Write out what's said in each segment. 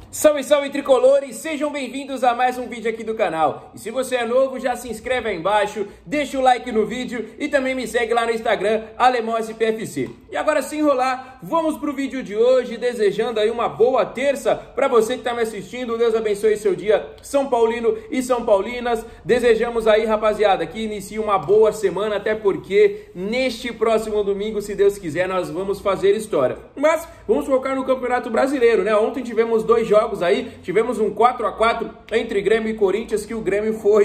Salve, salve tricolores, sejam bem-vindos a mais um vídeo aqui do canal. E se você é novo, já se inscreve aí embaixo, deixa o like no vídeo e também me segue lá no Instagram, AlemãoSPFC. E agora, sem enrolar, vamos pro vídeo de hoje, desejando aí uma boa terça para você que tá me assistindo. Deus abençoe seu dia, São Paulino e São Paulinas. Desejamos aí, rapaziada, que inicie uma boa semana, até porque neste próximo domingo, se Deus quiser, nós vamos fazer história. Mas vamos focar no Campeonato Brasileiro, né? Ontem tivemos dois jogos aí, tivemos um 4x4 entre Grêmio e Corinthians, que o Grêmio foi,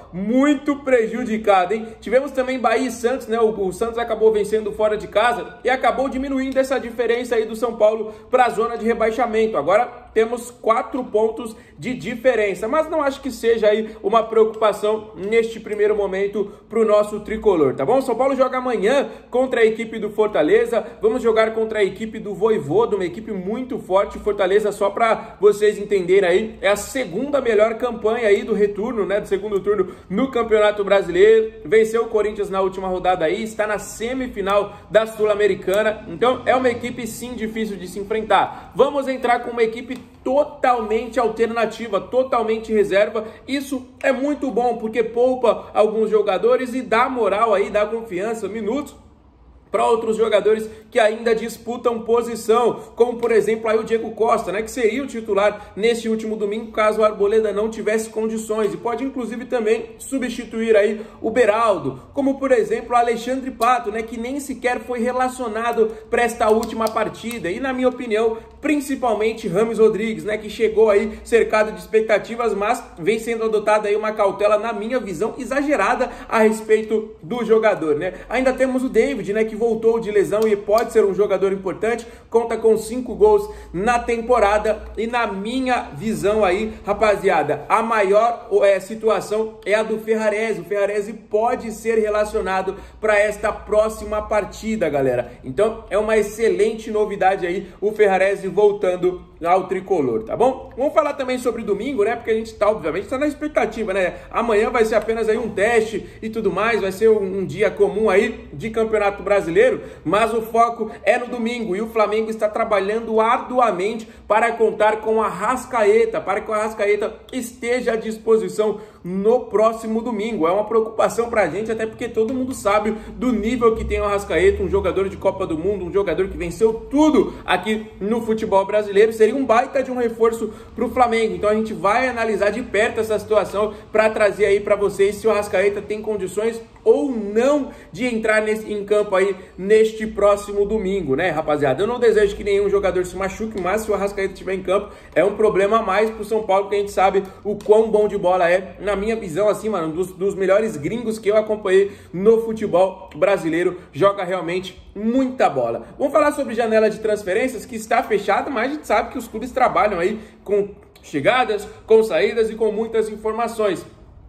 muito prejudicado, hein? Tivemos também Bahia e Santos, né? O Santos acabou vencendo fora de casa e acabou diminuindo essa diferença aí do São Paulo para a zona de rebaixamento. Agora temos 4 pontos de diferença, mas não acho que seja aí uma preocupação neste primeiro momento para o nosso tricolor, tá bom? São Paulo joga amanhã contra a equipe do Fortaleza, vamos jogar contra a equipe do Vojvoda, uma equipe muito forte. Fortaleza, só para vocês entenderem aí, é a segunda melhor campanha aí do retorno, né, do segundo turno no Campeonato Brasileiro, venceu o Corinthians na última rodada aí, está na semifinal da Sul-Americana, então é uma equipe sim difícil de se enfrentar. Vamos entrar com uma equipe totalmente alternativa, totalmente reserva. Isso é muito bom porque poupa alguns jogadores e dá moral aí, dá confiança, minutos para outros jogadores que ainda disputam posição, como por exemplo aí o Diego Costa, né, que seria o titular neste último domingo caso o Arboleda não tivesse condições, e pode inclusive também substituir aí o Beraldo, como por exemplo o Alexandre Pato, né, que nem sequer foi relacionado para esta última partida, e na minha opinião, principalmente Rames Rodrigues, né, que chegou aí cercado de expectativas, mas vem sendo adotada aí uma cautela, na minha visão, exagerada a respeito do jogador, né. Ainda temos o David, né, que voltou de lesão e pode ser um jogador importante, conta com 5 gols na temporada, e na minha visão aí, rapaziada, a maior situação é a do Ferrarese. O Ferrarese pode ser relacionado para esta próxima partida, galera. Então é uma excelente novidade aí, o Ferrarese voltando ao tricolor, tá bom? Vamos falar também sobre domingo, né? Porque a gente tá, obviamente, tá na expectativa, né? Amanhã vai ser apenas aí um teste e tudo mais, vai ser um dia comum aí de Campeonato Brasileiro, mas o foco é no domingo e o Flamengo está trabalhando arduamente para contar com a Arrascaeta, para que o Arrascaeta esteja à disposição no próximo domingo. É uma preocupação pra gente, até porque todo mundo sabe do nível que tem o Arrascaeta, um jogador de Copa do Mundo, um jogador que venceu tudo aqui no futebol brasileiro. Seria um baita de um reforço pro Flamengo. Então a gente vai analisar de perto essa situação para trazer aí para vocês se o Arrascaeta tem condições ou não de entrar em campo aí neste próximo domingo, né, rapaziada? Eu não desejo que nenhum jogador se machuque, mas se o Arrascaeta estiver em campo, é um problema a mais pro São Paulo, que a gente sabe o quão bom de bola é. Na minha visão, assim, mano, dos melhores gringos que eu acompanhei no futebol brasileiro, joga realmente muita bola. Vamos falar sobre janela de transferências, que está fechada, mas a gente sabe que os clubes trabalham aí com chegadas, com saídas e com muitas informações.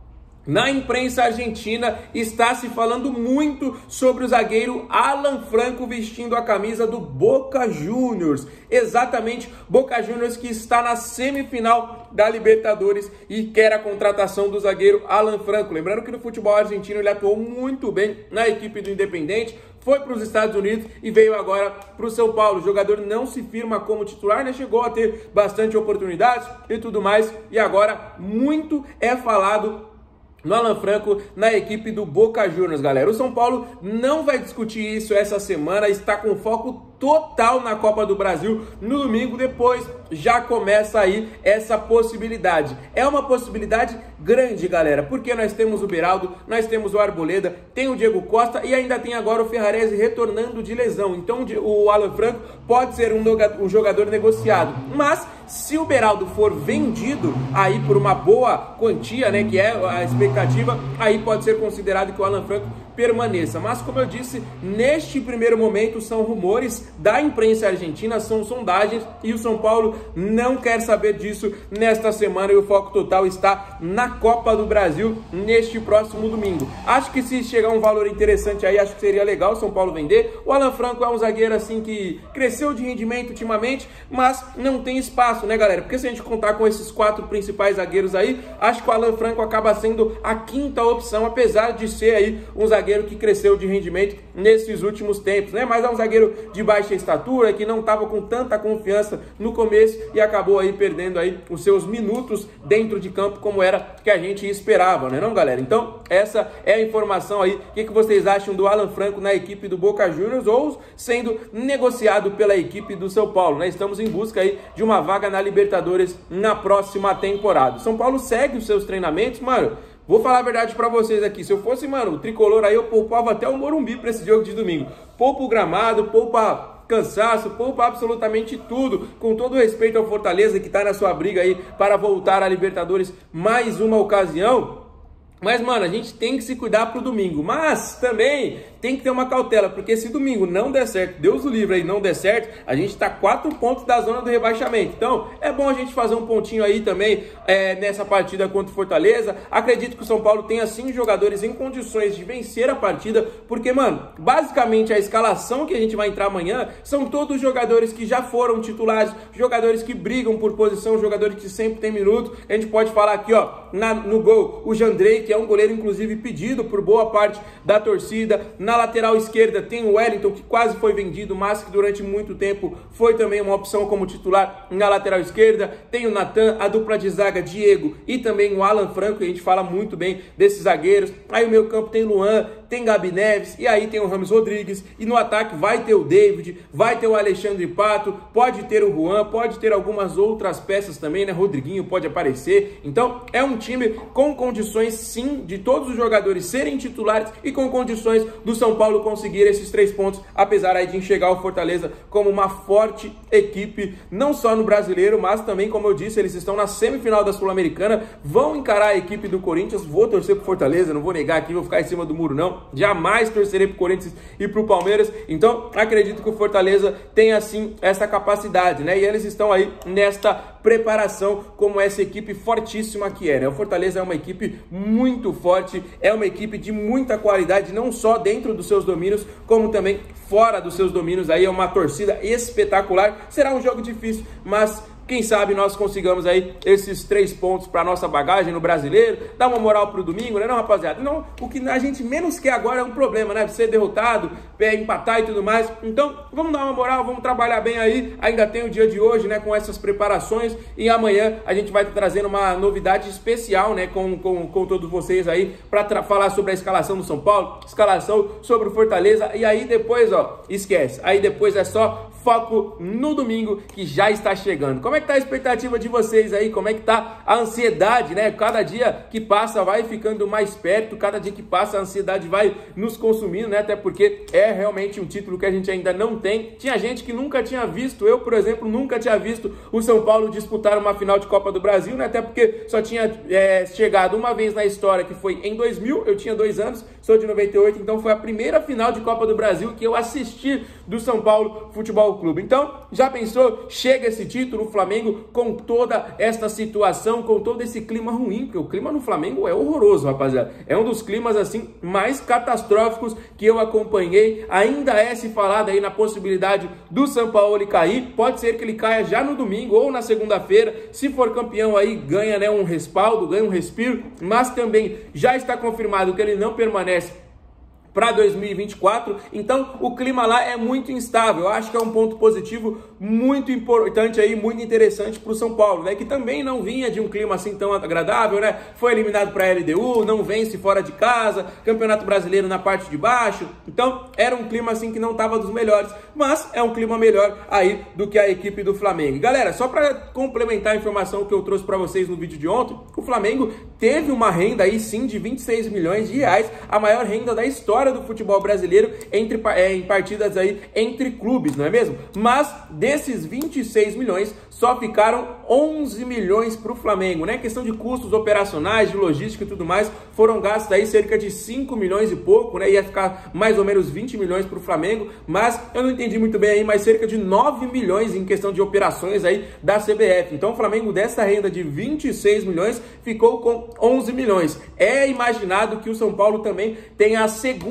Na imprensa argentina está se falando muito sobre o zagueiro Alan Franco vestindo a camisa do Boca Juniors. Exatamente, Boca Juniors, que está na semifinal da Libertadores e quer a contratação do zagueiro Alan Franco. Lembrando que no futebol argentino ele atuou muito bem na equipe do Independente, foi para os Estados Unidos e veio agora para o São Paulo. O jogador não se firma como titular, né? Chegou a ter bastante oportunidades e tudo mais, e agora muito é falado no Alan Franco, na equipe do Boca Juniors, galera. O São Paulo não vai discutir isso essa semana, está com foco total na Copa do Brasil. No domingo, depois já começa aí essa possibilidade. É uma possibilidade grande, galera, porque nós temos o Beraldo, nós temos o Arboleda, tem o Diego Costa e ainda tem agora o Ferrarese retornando de lesão. Então o Alan Franco pode ser um jogador negociado, mas se o Beraldo for vendido aí por uma boa quantia, né, que é a expectativa, aí pode ser considerado que o Alan Franco permaneça. Mas como eu disse, neste primeiro momento são rumores da imprensa argentina, são sondagens, e o São Paulo não quer saber disso nesta semana, e o foco total está na Copa do Brasil neste próximo domingo. Acho que se chegar um valor interessante aí, acho que seria legal o São Paulo vender. O Alan Franco é um zagueiro assim que cresceu de rendimento ultimamente, mas não tem espaço, né, galera? Porque se a gente contar com esses 4 principais zagueiros aí, acho que o Alan Franco acaba sendo a 5ª opção, apesar de ser aí um zagueiro zagueiro que cresceu de rendimento nesses últimos tempos, né? Mas é um zagueiro de baixa estatura, que não estava com tanta confiança no começo e acabou aí perdendo aí os seus minutos dentro de campo, como era que a gente esperava, né, não, galera? Então, essa é a informação aí. O que vocês acham do Alan Franco na equipe do Boca Juniors ou sendo negociado pela equipe do São Paulo, né? Estamos em busca aí de uma vaga na Libertadores na próxima temporada. São Paulo segue os seus treinamentos, mano. Vou falar a verdade pra vocês aqui, se eu fosse, mano, o tricolor aí, eu poupava até o Morumbi pra esse jogo de domingo. Poupa o gramado, poupa cansaço, poupa absolutamente tudo, com todo o respeito ao Fortaleza, que tá na sua briga aí para voltar à Libertadores mais uma ocasião. Mas, mano, a gente tem que se cuidar pro domingo, mas também tem que ter uma cautela, porque se domingo não der certo, Deus o livre aí, não der certo, a gente tá 4 pontos da zona do rebaixamento. Então, é bom a gente fazer um pontinho aí também nessa partida contra o Fortaleza. Acredito que o São Paulo tenha, sim, jogadores em condições de vencer a partida, porque, mano, basicamente a escalação que a gente vai entrar amanhã são todos jogadores que já foram titulares, jogadores que brigam por posição, jogadores que sempre tem minutos. A gente pode falar aqui, ó, no gol, o Jandrei, que é um goleiro, inclusive, pedido por boa parte da torcida. Na lateral esquerda tem o Wellington, que quase foi vendido, mas que durante muito tempo foi também uma opção como titular na lateral esquerda. Tem o Natan, a dupla de zaga Diego e também o Alan Franco, a gente fala muito bem desses zagueiros. Aí o meio campo tem Luan, tem Gabi Neves, e aí tem o Rames Rodrigues, e no ataque vai ter o David, vai ter o Alexandre Pato, pode ter o Juan, pode ter algumas outras peças também, né? Rodriguinho pode aparecer. Então é um time com condições, sim, de todos os jogadores serem titulares e com condições do São Paulo conseguir esses 3 pontos, apesar aí de enxergar o Fortaleza como uma forte equipe, não só no Brasileiro, mas também, como eu disse, eles estão na semifinal da Sul-Americana, vão encarar a equipe do Corinthians. Vou torcer pro Fortaleza, não vou negar aqui, vou ficar em cima do muro não, jamais torcerei pro Corinthians e pro Palmeiras. Então acredito que o Fortaleza tem assim essa capacidade, né? E eles estão aí nesta preparação como essa equipe fortíssima que é, né? O Fortaleza é uma equipe muito forte, é uma equipe de muita qualidade, não só dentro dos seus domínios, como também fora dos seus domínios. Aí é uma torcida espetacular. Será um jogo difícil, mas quem sabe nós consigamos aí esses 3 pontos para nossa bagagem no Brasileiro, dar uma moral pro domingo, né, não, rapaziada? Não, o que a gente menos quer agora é um problema, né? Ser derrotado, empatar e tudo mais. Então, vamos dar uma moral, vamos trabalhar bem aí. Ainda tem o dia de hoje, né, com essas preparações, e amanhã a gente vai estar trazendo uma novidade especial, né, com todos vocês aí, para falar sobre a escalação do São Paulo, escalação sobre o Fortaleza, e aí depois, ó, esquece. Aí depois é só foco no domingo, que já está chegando. Como é que tá a expectativa de vocês aí? Como é que tá a ansiedade, né? Cada dia que passa vai ficando mais perto, cada dia que passa a ansiedade vai nos consumindo, né? Até porque é realmente um título que a gente ainda não tem. Tinha gente que nunca tinha visto, eu, por exemplo, nunca tinha visto o São Paulo disputar uma final de Copa do Brasil, né? Até porque só tinha chegado uma vez na história, que foi em 2000, eu tinha 2 anos, sou de 98, então foi a primeira final de Copa do Brasil que eu assisti do São Paulo Futebol Clube. Então, já pensou? Chega esse título, o Flamengo, com toda esta situação, com todo esse clima ruim, porque o clima no Flamengo é horroroso, rapaziada. É um dos climas, assim, mais catastróficos que eu acompanhei. Ainda é se falado aí na possibilidade do São Paulo cair. Pode ser que ele caia já no domingo ou na segunda-feira. Se for campeão aí, ganha, né, um respaldo, ganha um respiro, mas também já está confirmado que ele não permanece para 2024, então o clima lá é muito instável. Eu acho que é um ponto positivo muito importante aí, muito interessante para o São Paulo, né? Que também não vinha de um clima assim tão agradável, né? Foi eliminado para a LDU, não vence fora de casa, Campeonato Brasileiro na parte de baixo, então era um clima assim que não estava dos melhores, mas é um clima melhor aí do que a equipe do Flamengo. Galera, só para complementar a informação que eu trouxe para vocês no vídeo de ontem, o Flamengo teve uma renda aí sim de 26 milhões de reais, a maior renda da história do futebol brasileiro em partidas aí entre clubes, não é mesmo? Mas desses 26 milhões, só ficaram 11 milhões para o Flamengo, né? Questão de custos operacionais, de logística e tudo mais, foram gastos aí cerca de 5 milhões e pouco, né? Ia ficar mais ou menos 20 milhões para o Flamengo, mas eu não entendi muito bem aí, mas cerca de 9 milhões em questão de operações aí da CBF. Então o Flamengo, dessa renda de 26 milhões, ficou com 11 milhões. É imaginado que o São Paulo também tenha a segunda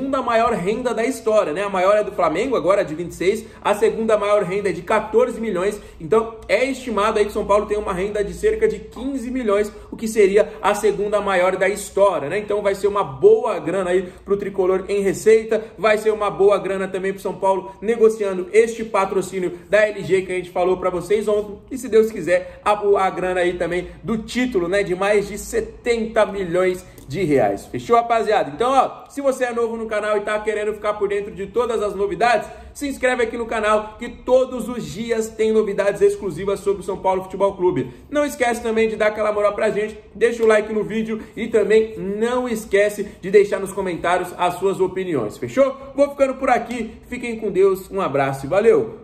segunda maior renda da história, né? A maior é do Flamengo, agora de 26, a segunda maior renda é de 14 milhões, então é estimado aí que São Paulo tem uma renda de cerca de 15 milhões, o que seria a segunda maior da história, né? Então vai ser uma boa grana aí pro tricolor em receita, vai ser uma boa grana também pro São Paulo negociando este patrocínio da LG que a gente falou para vocês ontem, e se Deus quiser, a grana aí também do título, né, de mais de 70 milhões de reais. Fechou, rapaziada? Então, ó, se você é novo no canal e tá querendo ficar por dentro de todas as novidades, se inscreve aqui no canal que todos os dias tem novidades exclusivas sobre o São Paulo Futebol Clube. Não esquece também de dar aquela moral pra gente, deixa o like no vídeo e também não esquece de deixar nos comentários as suas opiniões. Fechou? Vou ficando por aqui, fiquem com Deus, um abraço e valeu!